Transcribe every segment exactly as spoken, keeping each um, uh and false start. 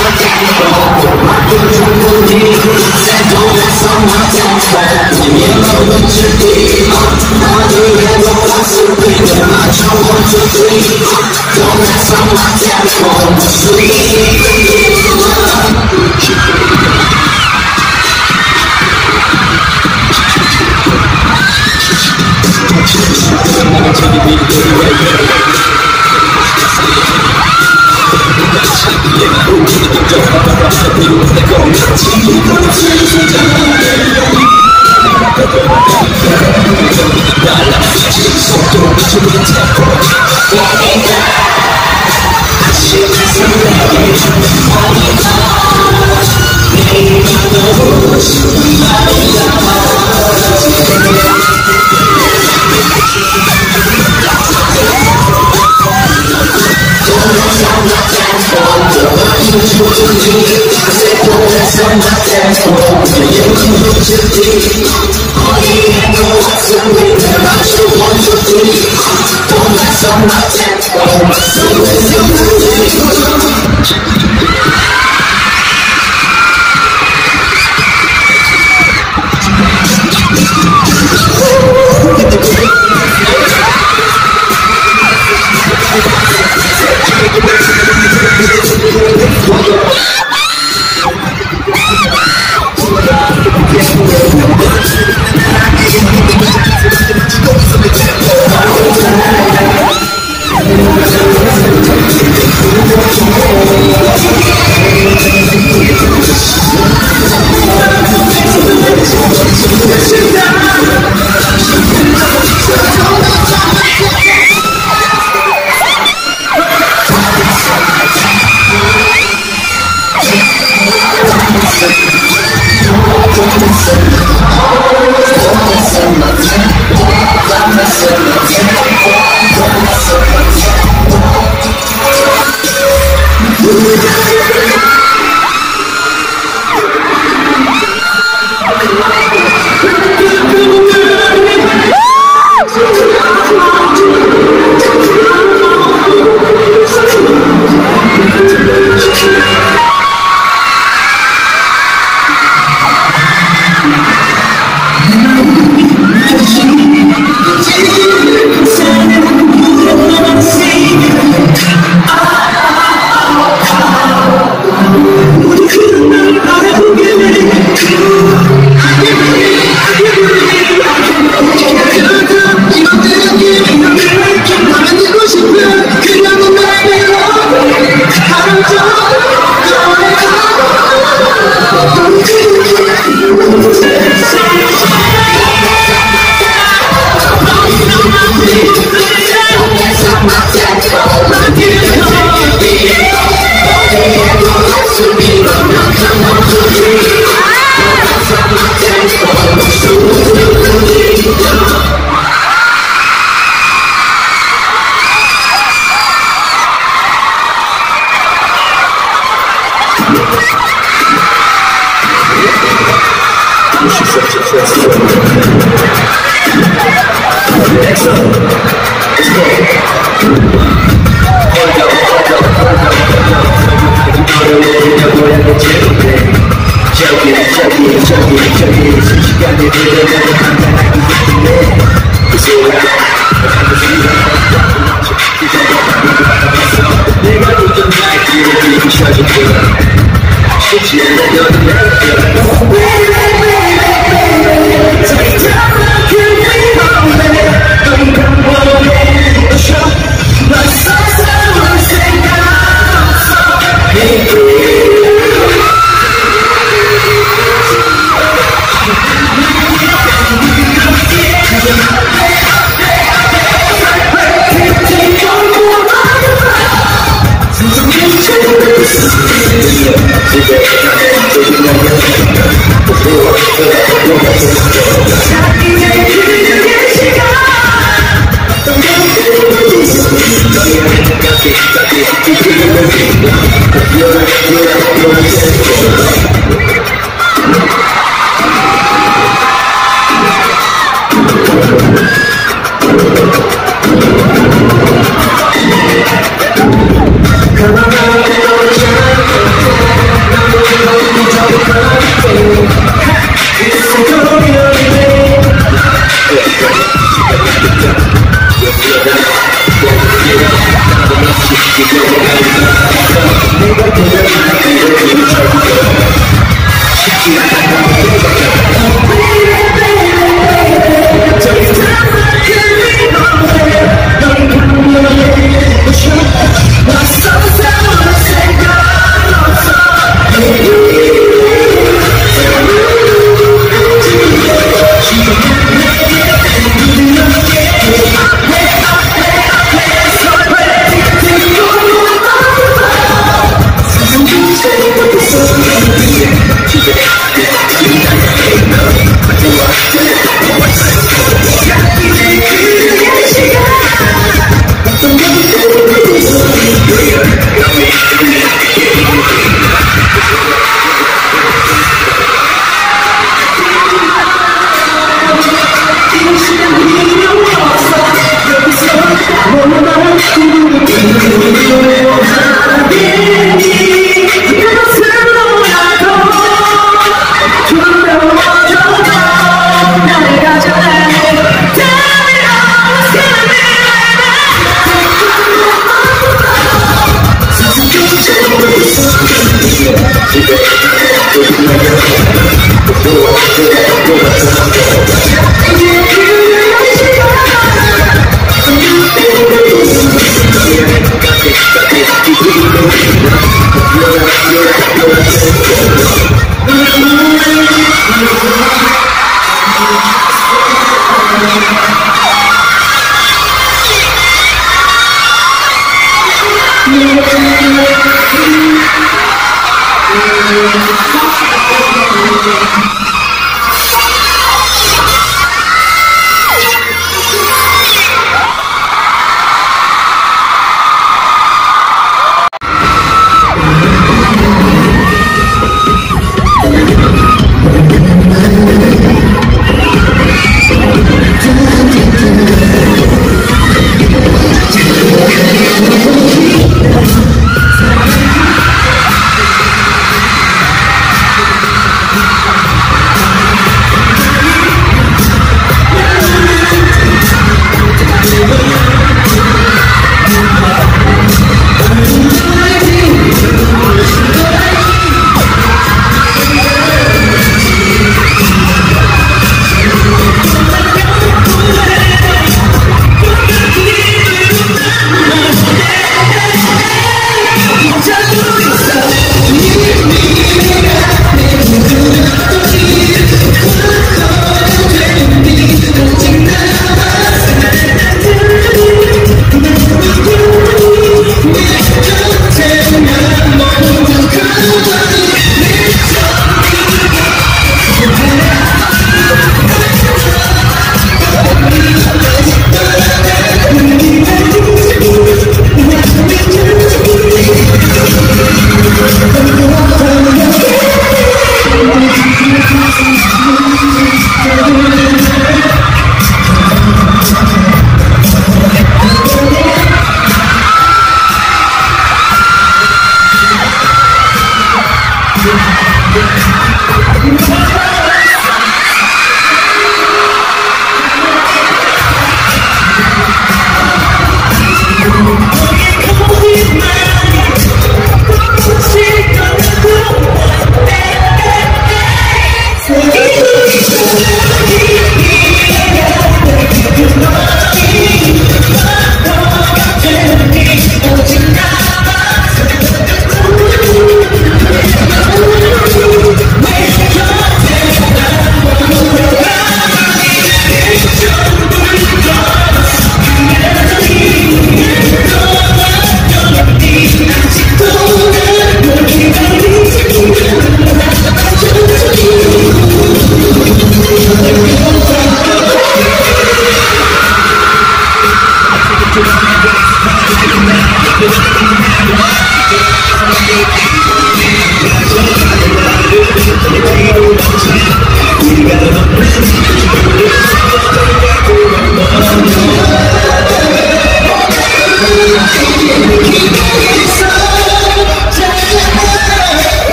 Come on,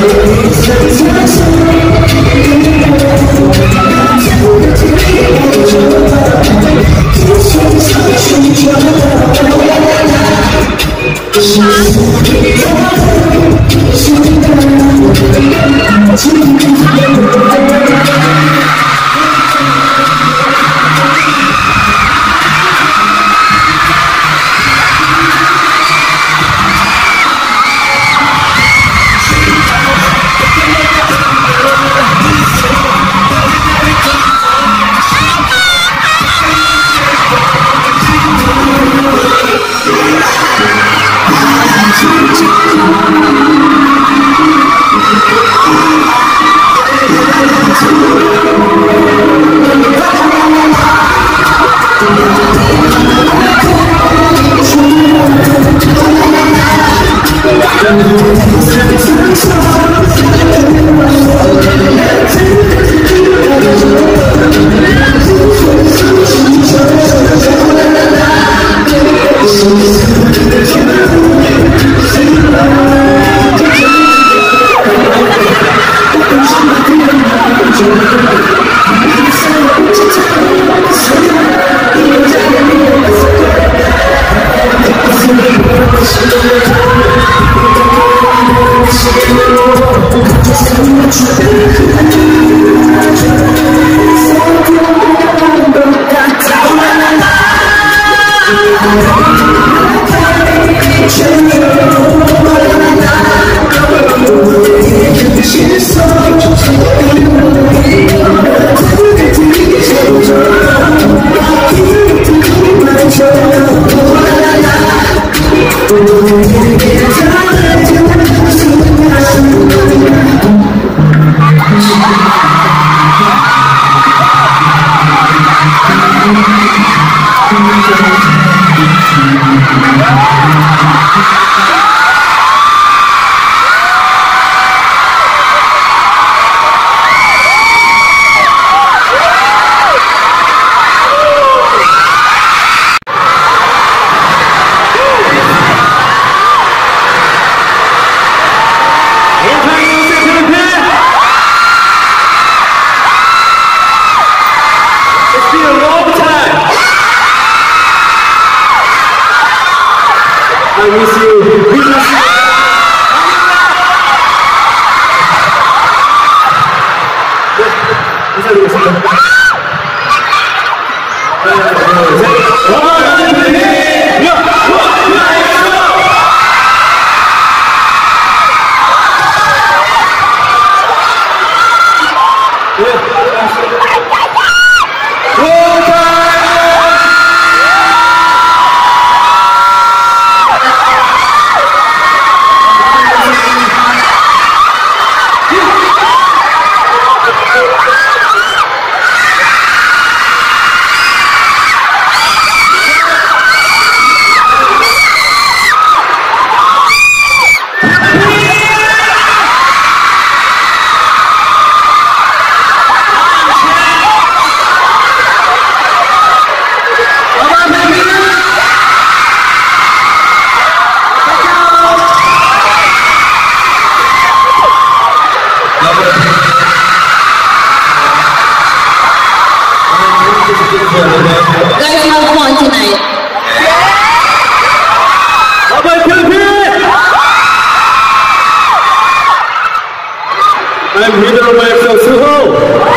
I'm Hidro Maestro Suho.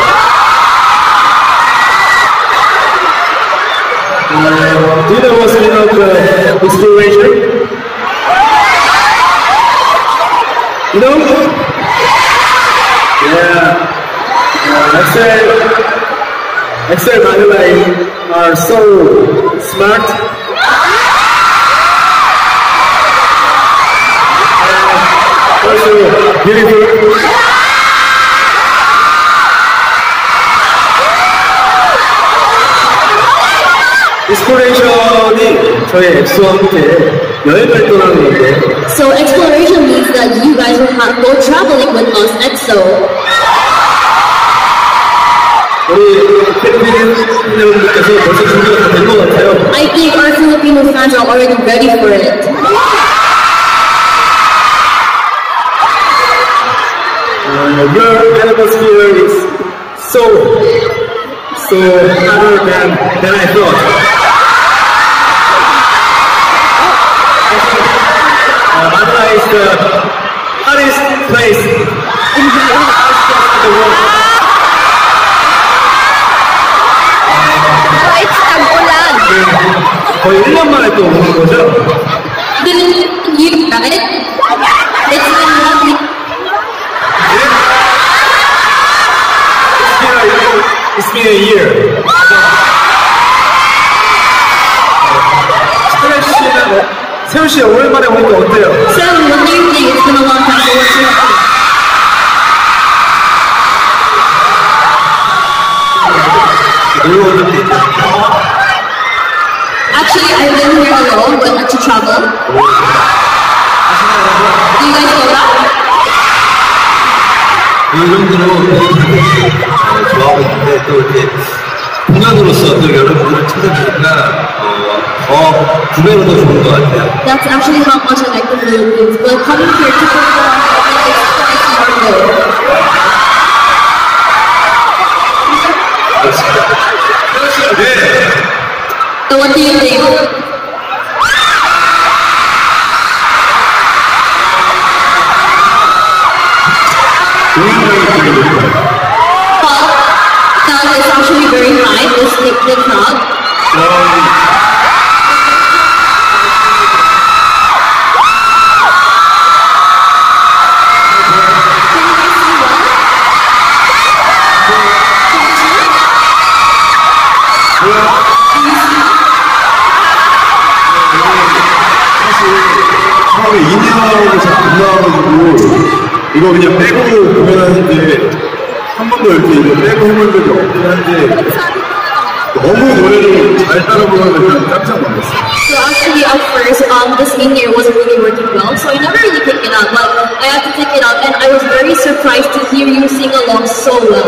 Uh, do you know what's the name of the inspiration? You know? Yeah. Uh, I said, I said, by the way, are so smart. Uh, also beautiful. 인스피레이션이 저희 엑소와 함께 여행을 떠나는 건데. So exploration means that you guys will have go traveling with us 엑소. 우리 필리핀 여러분들께서 벌써 준비가 다 된 것 같아요. I think our Filipino fans are already ready for it. Uh, your atmosphere is so, so hotter than, than I thought. Uh, Manila is the hottest place in the world. It's tag-ulan. 거의 일 년 만에 또 오는 거죠? Didn't you, right? It's been lovely. It's been a year. 세훈 씨는 세훈 씨 오랜만에 오니까 어때요? So, what do you think? It's been a long time, so what's your opinion? 놀러 올 때. Actually, I've been here alone, but not to travel. Do you guys go back? 이 정도로 좋아하고 있는데 또 이렇게 공연으로서 또 여러분들을 찾아뵈니까 어, 더 두 배로 더 좋은 것 같아요. That's actually how much I like the Philippines. But coming here to perform, it's twice more good. 네. So what do you think? Well, now it's actually very high, this the crowd. 처음에 인이어가 잘 안 나와가지고 이거 그냥 빼고 공연하는데 한 번도 이렇게 이거 빼고 해본 적이 없긴 한데 너무 노래를 잘 따라 부르면 깜짝 놀랐어요. So actually at first, um, this in-ear wasn't really working well, so I never really picked it up, but I had to pick it up, and I was very surprised to hear you sing along so well.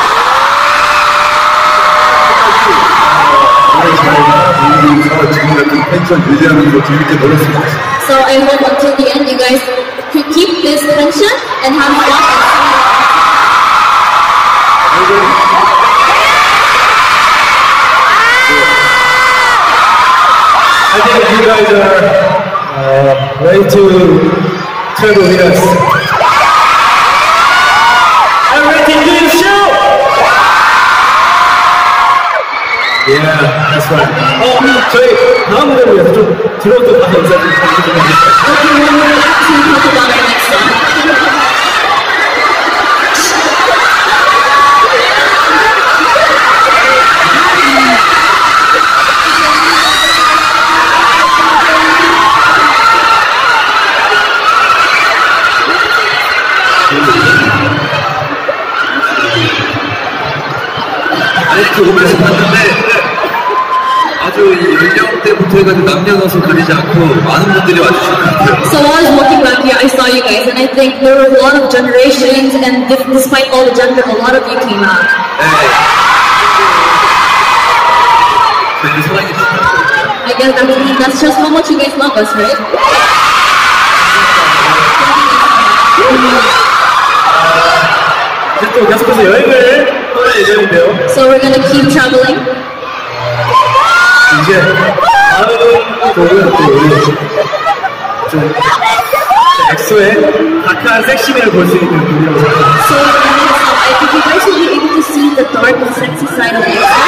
노래 잘 지금 같은 텐션 유지하면서 재밌게 놀았으면 좋겠어요. So I hope until the end you guys could keep this tension and have fun. I think you guys are uh, ready to travel with us. I'm ready to do the show! Yeah, that's right. 어, 저희 다음 무대를 위해서 좀 들어도 가서 인사 좀 부탁드립니다. Okay, well, we're back to talk about our next song. 이렇게 오면서 봤는데 아주 이 연령대부터 해가지고 남녀노소 가리지 않고 많은 분들이 와주신 것 같아요. So while I was walking back here, I saw you guys, and I think there were a lot of generations, and dif- despite all the gender, a lot of you came out. 네. 저희를 사랑해 주시면 I guess that's, that's just how much you guys love us, right? 이제 또 계속해서 여행을 떠날 예정인데요. So we're gonna keep traveling. 이제 다음 곡은 또 우리 좀 엑소의 다크한 섹시미를 볼 수 있는 곡이라고 생각합니다. So uh, I think you guys will be able to see the dark and sexy side of it.